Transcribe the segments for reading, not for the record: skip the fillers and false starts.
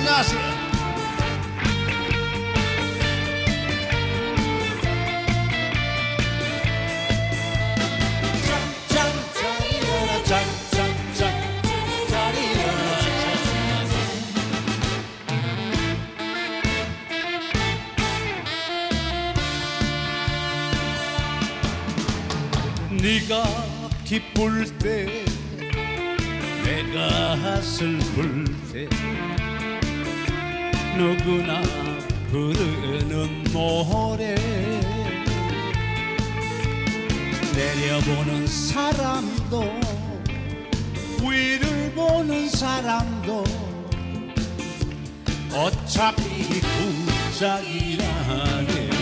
안녕하세요. 네가 기쁠 때 내가 슬플 때 누구나 부르는 노래 내려보는 사람도 위를 보는 사람도 어차피 쿵짝이라네.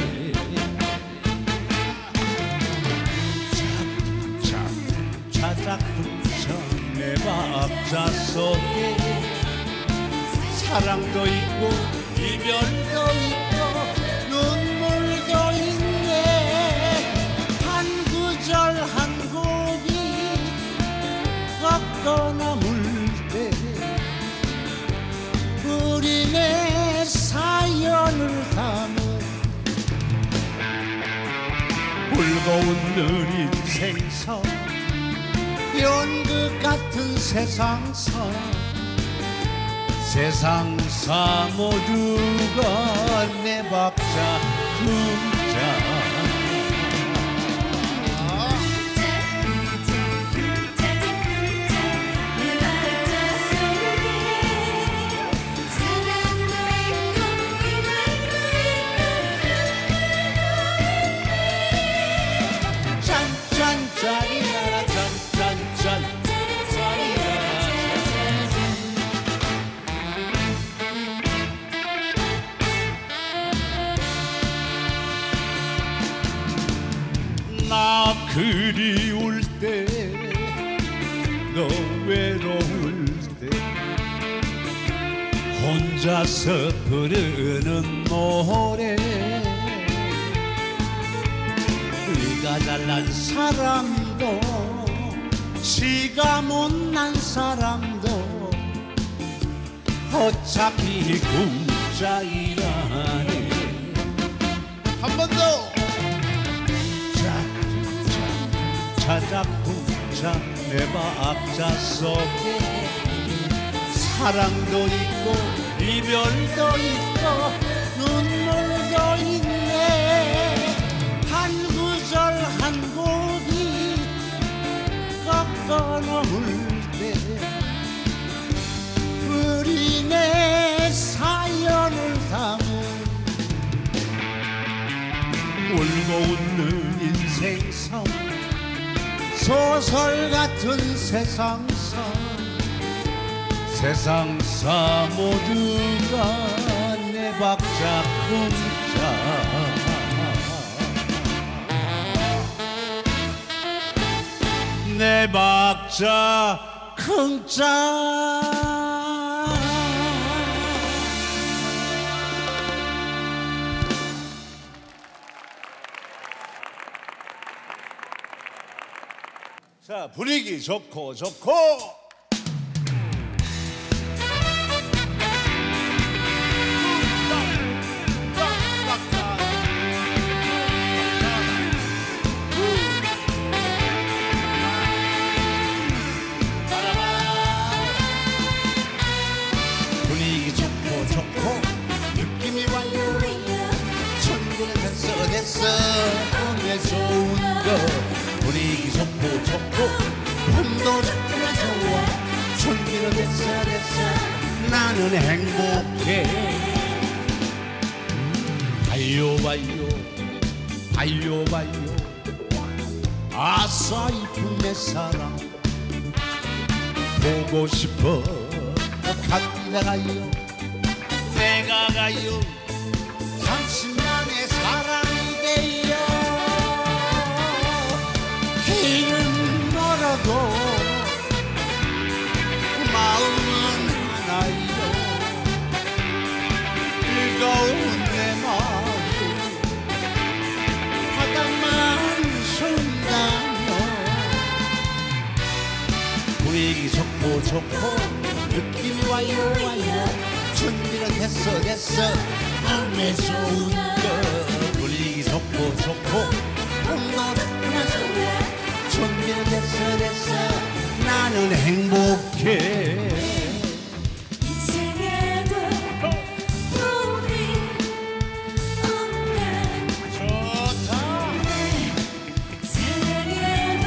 자작쿵짝 내 박자 속에 사랑도 있고 이별도 있고 눈물도 있네. 한 구절 한 곡이 꺾어 남을 때 우리네 사연을 담은 울고 웃는 인생선 연극 같은 세상사 모두가 내 박자 쿵짝 나 그리울 때 너 외로울 때 혼자서 부르는 노래 네가 잘난 사람도 지가 못난 사람도 어차피 쿵짝이라네. 한 번 더 자작쿵짝 내 박자 속에 사랑도 있고 이별도 있고 눈물도 있네. 한 구절 한 곡이 꺾어 넘을 때 우리네 사연을 담은 울고 웃는 인생선 소설 같은 세상사 모두가 내 박자 쿵짝 내 박자 쿵짝. 자, 분위기 좋고 분위기 좋고 느낌이 와요. 천국은 됐어 오늘 좋은 거 분위기 좋고 봄도 좋아春기는 됐어 나는 행복해. 봐요 아싸 이쁜 내 사랑 보고 싶어 내가 가요 당신만의 사랑이 돼요. 길은 멀어도 마음은 하나요. 뜨거운 내 마음 바닥만 순간요. 분위기 좋고 느낌이 와요. 준비 준비는 됐어 몸에 좋은 거 분위기 좋고 몸도 좋구나 준비는 됐어 나는 행복해 인생에도 우리 없는 좋다 내 사랑에도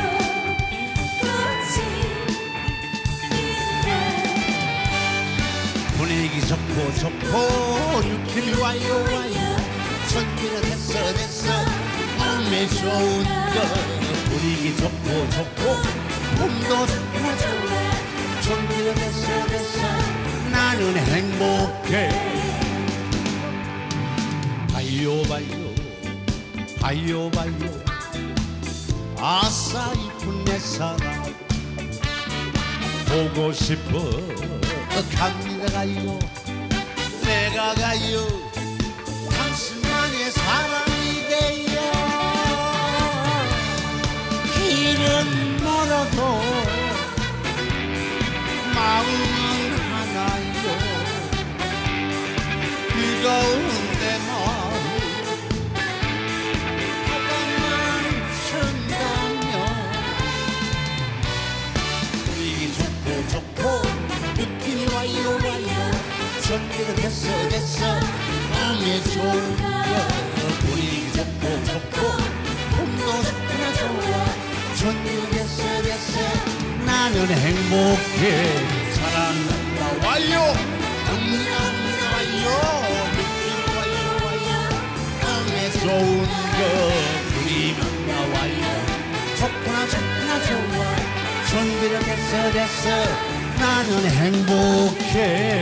꽃이 있네 분위기 좋고 느낌이 와요 준비는 됐어 몸에 좋은 거 분위기 좋고 몸도 좋구나 준비는 됐어 나는 행복해 봐요 아싸 이쁜 내 사랑 보고 싶어 갑니다 가요 내가 가요 당신만의 사랑이 돼요 길은 멀어도 마음은 하나요 뜨거운 내 마음 바닥만 준다면 분위기 좋고 느낌이 와요 준비는 됐어 몸에 좋은 거 분위기 좋고 몸도 좋구나 준비는 됐어 나는 행복해 사랑 와요 응답니다 와요 느낌 와요 몸에 좋은 거 분위기 와요 좋구나 좋아 준비는 됐어 나는 행복해